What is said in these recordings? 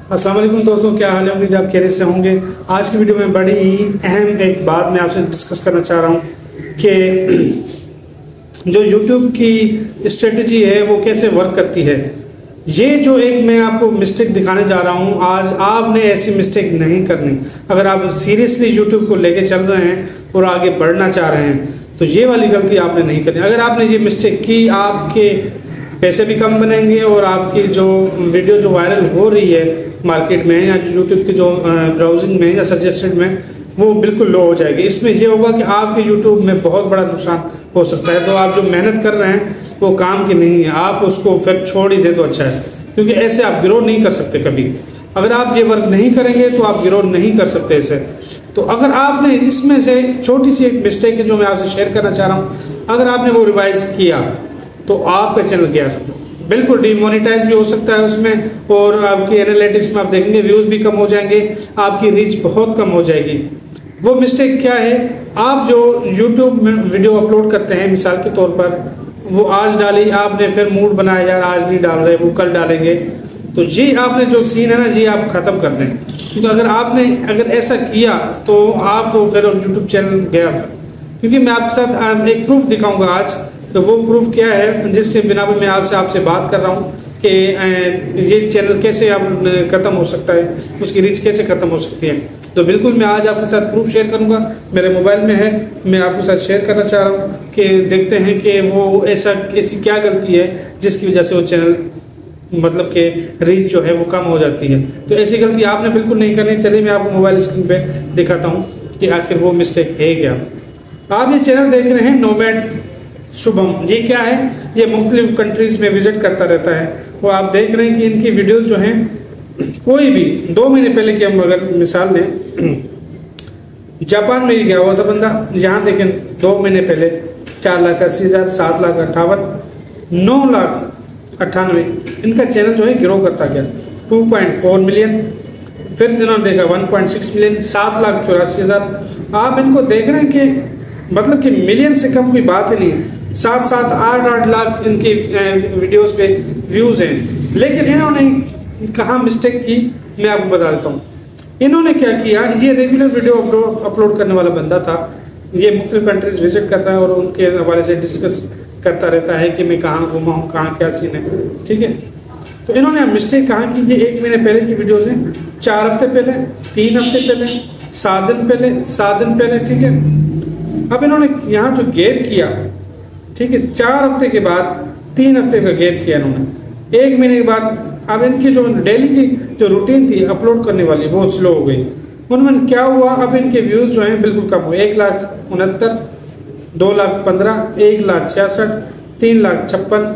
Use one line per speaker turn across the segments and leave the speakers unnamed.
अस्सलाम वालेकुम दोस्तों, क्या हाल है? उम्मीद आप खैरियत से होंगे। आज की वीडियो में बड़ी ही अहम एक बात मैं आपसे डिस्कस करना चाह रहा हूँ कि जो YouTube की स्ट्रेटजी है वो कैसे वर्क करती है। ये जो एक मैं आपको मिस्टेक दिखाने जा रहा हूँ, आज आपने ऐसी मिस्टेक नहीं करनी। अगर आप सीरियसली YouTube को लेके चल रहे हैं और आगे बढ़ना चाह रहे हैं तो ये वाली गलती आपने नहीं करनी। अगर आपने ये मिस्टेक की, आपके पैसे भी कम बनेंगे और आपकी जो वीडियो जो वायरल हो रही है मार्केट में या यूट्यूब की जो ब्राउजिंग में या सजेस्टेड में, वो बिल्कुल लो हो जाएगी। इसमें यह होगा कि आपके यूट्यूब में बहुत बड़ा नुकसान हो सकता है। तो आप जो मेहनत कर रहे हैं वो काम की नहीं है, आप उसको फिर छोड़ ही दे तो अच्छा है, क्योंकि ऐसे आप ग्रो नहीं कर सकते कभी। अगर आप ये वर्क नहीं करेंगे तो आप ग्रो नहीं कर सकते इसे। तो अगर आपने इसमें से छोटी सी एक मिस्टेक है जो मैं आपसे शेयर करना चाह रहा हूँ, अगर आपने वो रिवाइज किया तो आपका चैनल क्या समझो बिल्कुल डिमोनेटाइज भी हो सकता है उसमें, और आपकी एनालिटिक्स में आप देखेंगे व्यूज भी कम हो जाएंगे, आपकी रीच बहुत कम हो जाएगी। वो मिस्टेक क्या है? आप जो यूट्यूब में वीडियो अपलोड करते हैं, मिसाल के तौर पर वो आज डाली, आपने फिर मूड बनाया यार आज नहीं डाल रहे, वो कल डालेंगे, तो ये आपने जो सीन है ना, ये आप खत्म कर दें। क्योंकि अगर ऐसा किया तो आप तो फिर यूट्यूब चैनल गया फिर। क्योंकि मैं आपके साथ एक प्रूफ दिखाऊंगा आज, तो वो प्रूफ क्या है जिससे बिना मैं आपसे बात कर रहा हूँ कि ये चैनल कैसे आप खत्म हो सकता है, उसकी रीच कैसे खत्म हो सकती है। तो बिल्कुल मैं आज आपके साथ प्रूफ शेयर करूंगा, मेरे मोबाइल में है, मैं आपके साथ शेयर करना चाह रहा हूँ कि देखते हैं कि वो ऐसी क्या गलती है जिसकी वजह से वो चैनल मतलब कि रीच जो है वो कम हो जाती है। तो ऐसी गलती आपने बिल्कुल नहीं करनी। चलिए मैं आपको मोबाइल स्क्रीन पे दिखाता हूँ कि आखिर वो मिस्टेक है क्या। आप ये चैनल देख रहे हैं नोमैड शुभम, ये क्या है? ये मुख्तलिफ कंट्रीज में विजिट करता रहता है। वो आप देख रहे हैं कि इनकी वीडियोस जो हैं, कोई भी 2 महीने पहले की हम अगर मिसाल लें, जापान में ही गया हुआ था बंदा, यहाँ देखें 2 महीने पहले 4,80,000, 7,58,000, 9,98,000 इनका चैनल जो है ग्रो करता गया। 2.4 मिलियन, फिर इन्होंने देखा 1.6 मिलियन, 7,84,000। आप इनको देख रहे हैं कि मतलब कि मिलियन से कम कोई बात ही नहीं है। 7-7, 8-8 लाख इनकी वीडियोस पे व्यूज हैं। लेकिन इन्होंने कहाँ मिस्टेक की मैं आपको बता देता हूँ। इन्होंने क्या किया, ये रेगुलर वीडियो अपलोड करने वाला बंदा था, ये मुख्तलिफ कंट्रीज विजिट करता है और उनके हवाले से डिस्कस करता रहता है कि मैं कहाँ घूमा हूँ, कहाँ क्या सीन है, ठीक है। तो इन्होंने मिस्टेक कहाँ की? ये 1 महीने पहले की वीडियोज हैं, 4 हफ्ते पहले, 3 हफ्ते पहले, 7 दिन पहले, 7 दिन पहले, ठीक है। अब इन्होंने यहाँ जो गैप किया, ठीक है, 4 हफ्ते के बाद 3 हफ्ते का गैप किया इन्होंने, 1 महीने के बाद अब इनकी जो डेली की जो रूटीन थी अपलोड करने वाली वो स्लो हो गई। उनमें क्या हुआ, अब इनके व्यूज जो हैं बिल्कुल कम हुए। 1,69,000, 2,15,000, 1,66,000, 3,56,000,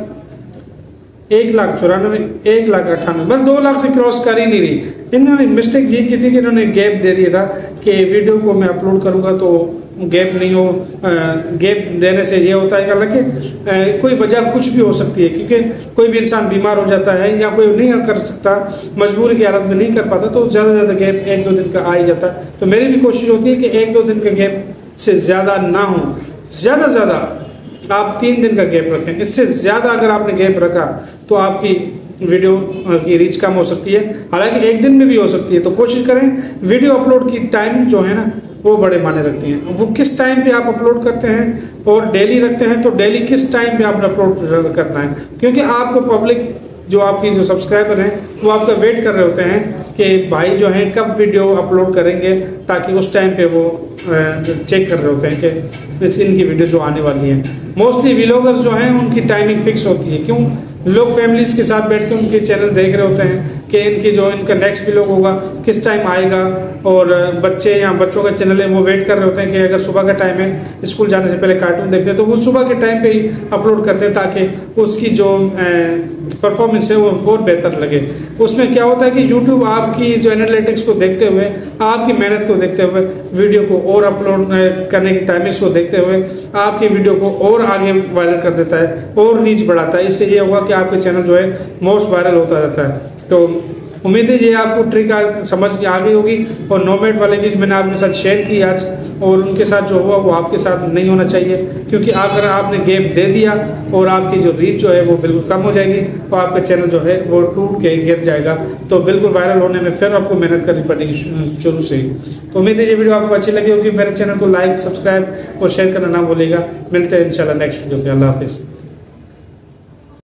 1,94,000, 1,98,000, बस 2 लाख से क्रॉस कर ही नहीं रही। इन्होंने मिस्टेक ये की थी कि इन्होंने गैप दे दिया था कि वीडियो को मैं अपलोड करूंगा तो गैप नहीं हो। गैप देने से ये होता है कि हालांकि कोई वजह कुछ भी हो सकती है, क्योंकि कोई भी इंसान बीमार हो जाता है या कोई नहीं कर सकता, मजबूरी की हालत में नहीं कर पाता, तो ज़्यादा से ज़्यादा गैप 1-2 दिन का आ ही जाता है। तो मेरी भी कोशिश होती है कि 1-2 दिन का गैप से ज़्यादा ना हो, ज़्यादा से ज़्यादा आप 3 दिन का गैप रखें। इससे ज़्यादा अगर आपने गैप रखा तो आपकी वीडियो की रीच कम हो सकती है, हालांकि 1 दिन में भी हो सकती है। तो कोशिश करें वीडियो अपलोड की टाइमिंग जो है ना वो बड़े माने रखती हैं। वो किस टाइम पे आप अपलोड करते हैं और डेली रखते हैं, तो डेली किस टाइम पे आपने अपलोड करना है, क्योंकि आपको पब्लिक जो आपकी जो सब्सक्राइबर हैं वो आपका वेट कर रहे होते हैं कि भाई जो है कब वीडियो अपलोड करेंगे, ताकि उस टाइम पे वो चेक कर रहे होते हैं कि इनकी वीडियो जो आने वाली है। मोस्टली व्लॉगर्स जो हैं उनकी टाइमिंग फिक्स होती है। क्यों? लोग फैमिलीज के साथ बैठ के उनके चैनल देख रहे होते हैं कि इनका नेक्स्ट व्लॉग होगा किस टाइम आएगा, और बच्चे या बच्चों का चैनल है वो वेट कर रहे होते हैं कि अगर सुबह का टाइम है, स्कूल जाने से पहले कार्टून देखते हैं, तो वो सुबह के टाइम पे ही अपलोड करते हैं ताकि उसकी जो परफॉर्मेंस है वो बहुत बेहतर लगे। उसमें क्या होता है कि यूट्यूब आपकी जो एनालिटिक्स को देखते हुए, आपकी मेहनत को देखते हुए, वीडियो को और अपलोड करने की टाइमिंग्स को देखते हुए आपकी वीडियो को और आगे वायरल कर देता है और रीच बढ़ाता है। इससे ये होगा कि आपके चैनल जो है मोस्ट वायरल होता रहता है। तो उम्मीद है ये आपको ट्रिक समझ आ गई होगी। और नोमैड वाले भी मैंने आपके साथ शेयर की आज, और उनके साथ जो हुआ वो आपके साथ नहीं होना चाहिए, क्योंकि अगर आपने गैप दे दिया और आपकी जो रीच जो है वो बिल्कुल कम हो जाएगी और आपका चैनल जो है वो टूट के गिर जाएगा। तो बिल्कुल वायरल होने में फिर आपको मेहनत करनी पड़ेगी शुरू से ही। तो उम्मीद है ये वीडियो आपको अच्छी लगी होगी। मेरे चैनल को लाइक, सब्सक्राइब और शेयर करना ना भूलिएगा। मिलते हैं इंशाल्लाह नेक्स्ट वीडियो में। अल्लाह हाफिज़।